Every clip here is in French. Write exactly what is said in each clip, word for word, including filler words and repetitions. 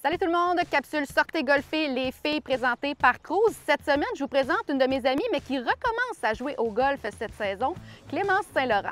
Salut tout le monde, capsule Sortez golfer les filles présentée par Cruise. Cette semaine, je vous présente une de mes amies, mais qui recommence à jouer au golf cette saison, Clémence Saint-Laurent.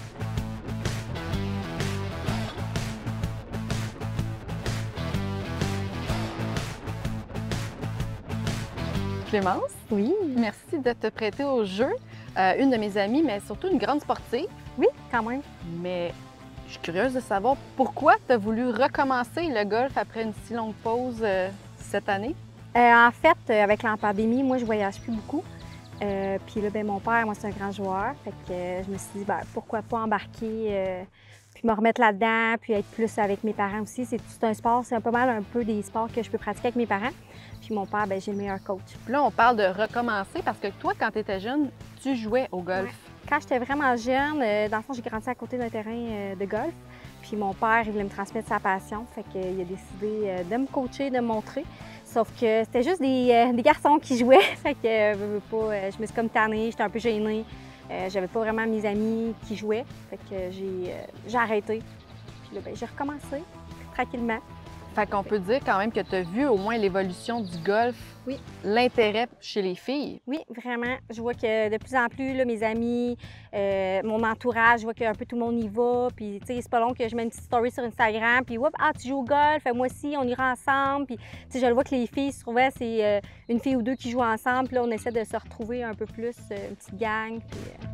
Clémence, Oui. merci de te prêter au jeu. Euh, une de mes amies, mais surtout une grande sportive. Oui, quand même. Mais je suis curieuse de savoir pourquoi tu as voulu recommencer le golf après une si longue pause euh, cette année. Euh, en fait, euh, avec la pandémie, moi, je voyage plus beaucoup. Euh, Puis là, ben, mon père, moi, c'est un grand joueur. Fait que euh, je me suis dit, ben, pourquoi pas embarquer, euh, puis me remettre là-dedans, puis être plus avec mes parents aussi. C'est un sport, c'est pas mal un peu des sports que je peux pratiquer avec mes parents. Puis mon père, ben, j'ai le meilleur coach. Puis là, on parle de recommencer parce que toi, quand tu étais jeune, tu jouais au golf. Ouais. Quand j'étais vraiment jeune, euh, dans le fond, j'ai grandi à côté d'un terrain euh, de golf. Puis mon père, il voulait me transmettre sa passion. Fait qu'il a décidé euh, de me coacher, de me montrer. Sauf que c'était juste des, euh, des garçons qui jouaient. Fait que euh, veux, veux pas, euh, je me suis comme tannée, j'étais un peu gênée. Euh, J'avais pas vraiment mes amis qui jouaient. Fait que j'ai euh, arrêté. Puis là, ben, j'ai recommencé tranquillement. Fait qu'on peut dire quand même que tu as vu au moins l'évolution du golf, Oui. L'intérêt chez les filles. Oui, vraiment. Je vois que de plus en plus, là, mes amis, euh, mon entourage, je vois qu'un peu tout le monde y va. Puis, tu sais, c'est pas long que je mets une petite story sur Instagram. Puis, ah, tu joues au golf, moi aussi, on ira ensemble. Puis, tu sais, je le vois que les filles, souvent, c'est euh, une fille ou deux qui jouent ensemble. Puis là, on essaie de se retrouver un peu plus, euh, une petite gang. Puis, euh...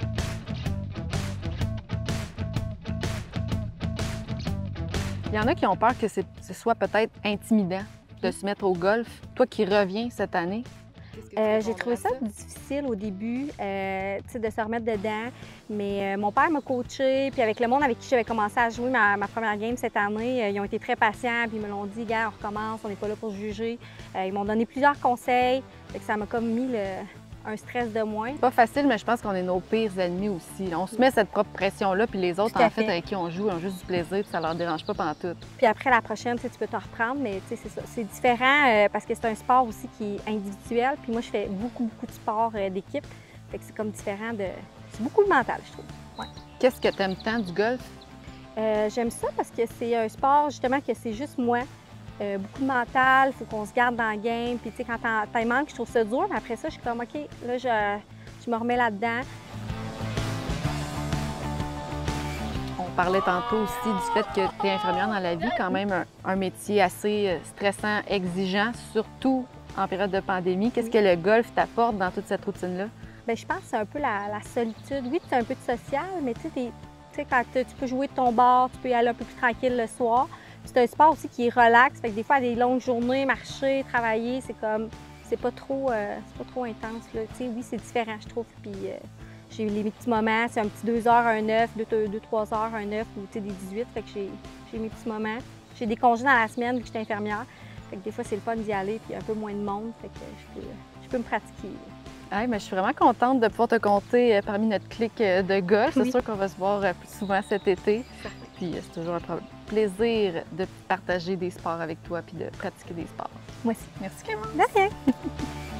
Il y en a qui ont peur que ce soit peut-être intimidant de se mettre au golf. Toi qui reviens cette année, Euh, j'ai trouvé ça difficile au début, euh, de se remettre dedans, mais euh, mon père m'a coaché, puis avec le monde avec qui j'avais commencé à jouer ma, ma première game cette année, euh, ils ont été très patients, puis ils me l'ont dit, gars, on recommence, on n'est pas là pour se juger. Euh, ils m'ont donné plusieurs conseils, fait que ça m'a comme mis le, un stress de moins. pas facile, mais je pense qu'on est nos pires ennemis aussi. On se met cette propre pression-là, puis les autres, Tout à en fait, fait. avec qui on joue, ont juste du plaisir, puis ça leur dérange pas pantoute. Puis après, la prochaine, tu sais, tu peux te reprendre, mais tu sais, c'est ça. C'est différent euh, parce que c'est un sport aussi qui est individuel. Puis moi, je fais beaucoup, beaucoup de sports euh, d'équipe. Fait que c'est comme différent de... C'est beaucoup de mental, je trouve. Ouais. Qu'est-ce que tu aimes tant du golf? Euh, J'aime ça parce que c'est un sport, justement, que c'est juste moi. Euh, beaucoup de mental, il faut qu'on se garde dans le game. Puis tu sais, quand t'en manques, je trouve ça dur. Mais après ça, je suis comme, OK, là, je, je me remets là-dedans. On parlait tantôt aussi du fait que tu es infirmière dans la vie, quand même un, un métier assez stressant, exigeant, surtout en période de pandémie. Qu'est-ce que le golf t'apporte dans toute cette routine-là? Bien, je pense que c'est un peu la, la solitude. Oui, c'est un peu de social, mais tu sais, quand tu peux jouer de ton bord, tu peux y aller un peu plus tranquille le soir. C'est un sport aussi qui est relax, fait que des fois, des longues journées, marcher, travailler, c'est comme, c'est pas trop, euh, c'est pas trop intense, là. Tu sais, oui, c'est différent, je trouve. Puis euh, j'ai eu les petits moments, c'est un petit deux heures, un neuf, deux, trois heures, un neuf, ou tu sais, des dix-huit, fait que j'ai mes petits moments. J'ai des congés dans la semaine vu que je suis infirmière, fait que des fois, c'est le fun d'y aller, puis un peu moins de monde, fait que je peux, je peux me pratiquer. Hey, mais je suis vraiment contente de pouvoir te compter parmi notre clique de golf. C'est Oui. sûr qu'on va se voir plus souvent cet été. Puis c'est toujours un plaisir de partager des sports avec toi puis de pratiquer des sports. Moi aussi. Merci Clémence. De rien.